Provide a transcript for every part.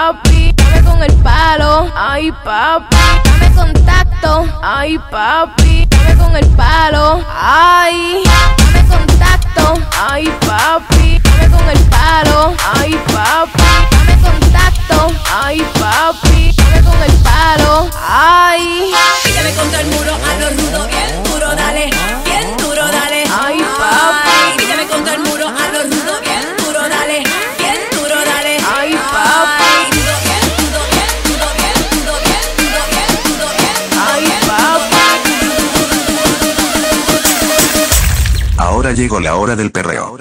papi, dame con el palo. Ay, papi, dame contacto. Ay, papi, dame con el palo. Ay, dame contacto. Ay, papi, dame con el palo. Ay, papi, dame contacto. Ay, papi, dame con el palo. Ay, píllame contra el muro, a lo rudo, bien duro, dale, bien duro, dale. Ay, papi, píllame contra el muro, a lo rudo, bien duro, dale, bien duro, dale. ay, papi, Duro, bien duro, bien duro, bien duro, bien duro, bien duro, bien duro. ay, papi. Ahora llegó la hora del perreo.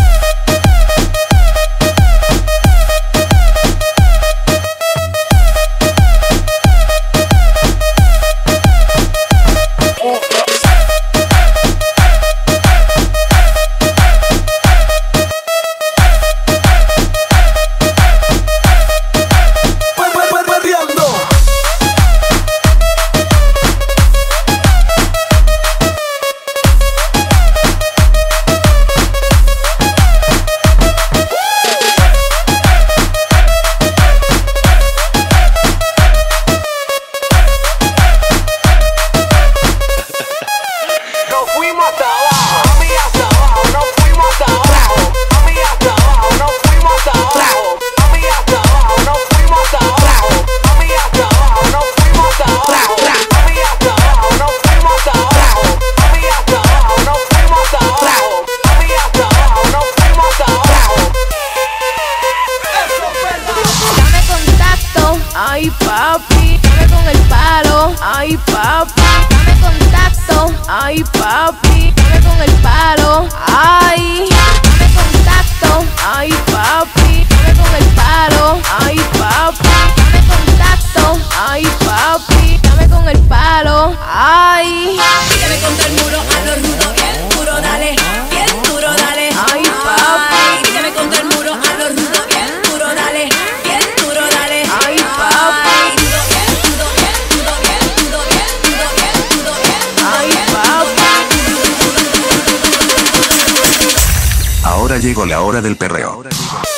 Ay, papi, dame con el palo. Ay, papi, dame contacto. Ay, papi, dame con el palo. Ay, dame contacto. Ay, papi, dame con el palo. Ay, papi, dame contacto. Ay, papi, dame con el palo. Ay, píllame contra el muro, a lo rudo, bien duro, dale, bien duro, dale. ay, papi, píllame contra el muro, a lo rudo, bien duro, dale, bien duro, dale. ay, papi, Duro, bien duro, bien duro, bien duro, bien duro, bien duro, bien duro. ay, papi. Ahora llegó la hora del perreo.